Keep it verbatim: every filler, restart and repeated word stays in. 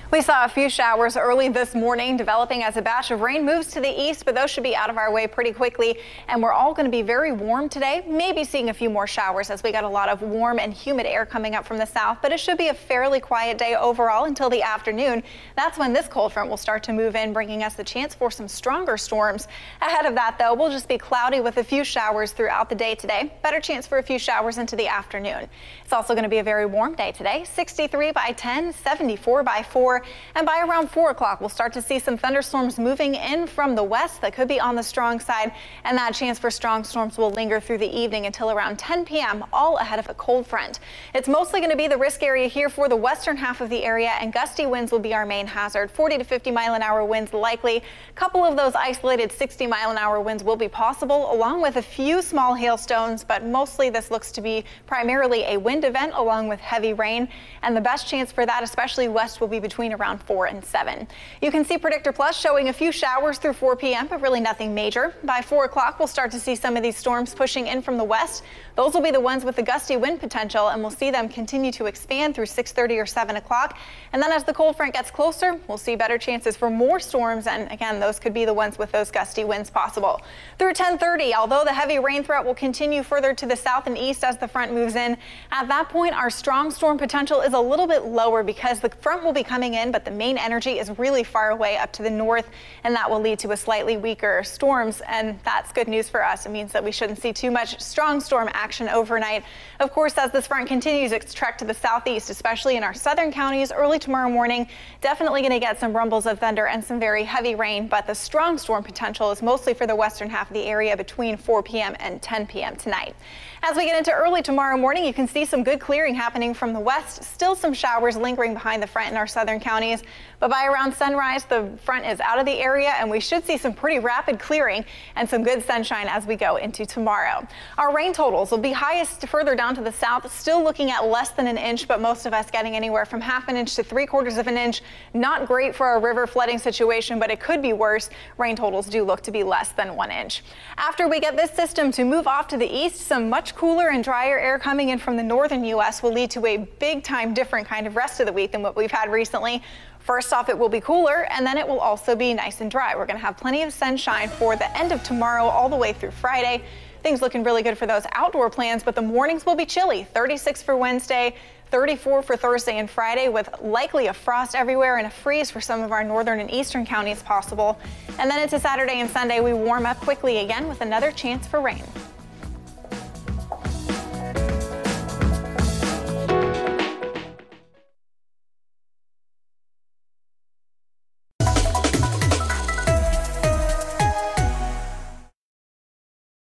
We saw a few showers early this morning developing as a batch of rain moves to the east, but those should be out of our way pretty quickly. And we're all going to be very warm today, maybe seeing a few more showers as we got a lot of warm and humid air coming up from the south. But it should be a fairly quiet day overall until the afternoon. That's when this cold front will start to move in, bringing us the chance for some stronger storms. Ahead of that, though, we'll just be cloudy with a few showers throughout the day today. Better chance for a few showers into the afternoon. It's also going to be a very warm day today. sixty-three by ten, seventy-four by four. And by around four o'clock, we'll start to see some thunderstorms moving in from the west that could be on the strong side. And that chance for strong storms will linger through the evening until around ten p m, all ahead of a cold front. It's mostly going to be the risk area here for the western half of the area, and gusty winds will be our main hazard. forty to fifty mile an hour winds likely. A couple of those isolated sixty mile an hour winds will be possible, along with a few small hailstones, but mostly this looks to be primarily a wind event along with heavy rain. And the best chance for that, especially west, will be between around four and seven. You can see Predictor Plus showing a few showers through four p m, but really nothing major. By four o'clock, we'll start to see some of these storms pushing in from the west. Those will be the ones with the gusty wind potential, and we'll see them continue to expand through six thirty or seven o'clock. And then as the cold front gets closer, we'll see better chances for more storms. And again, those could be the ones with those gusty winds possible. Through ten thirty, although the heavy rain threat will continue further to the south and east as the front moves in, at that point, our strong storm potential is a little bit lower because the front will be coming in, but the main energy is really far away up to the north, and that will lead to a slightly weaker storms. And that's good news for us. It means that we shouldn't see too much strong storm action overnight. Of course, as this front continues its trek to the southeast, especially in our southern counties early tomorrow morning, definitely going to get some rumbles of thunder and some very heavy rain. But the strong storm potential is mostly for the western half of the area between four p m and ten p m tonight. As we get into early tomorrow morning, you can see some good clearing happening from the west. Still some showers lingering behind the front in our southern counties. But by around sunrise, the front is out of the area, and we should see some pretty rapid clearing and some good sunshine as we go into tomorrow. Our rain totals will be highest further down to the south, still looking at less than an inch, but most of us getting anywhere from half an inch to three quarters of an inch. Not great for our river flooding situation, but it could be worse. Rain totals do look to be less than one inch. After we get this system to move off to the east, some much cooler and drier air coming in from the northern U S will lead to a big time different kind of rest of the week than what we've had recently. First off, it will be cooler, and then it will also be nice and dry. We're going to have plenty of sunshine for the end of tomorrow all the way through Friday. Things looking really good for those outdoor plans, but the mornings will be chilly. thirty-six for Wednesday, thirty-four for Thursday and Friday, with likely a frost everywhere and a freeze for some of our northern and eastern counties possible. And then into Saturday and Sunday, we warm up quickly again with another chance for rain.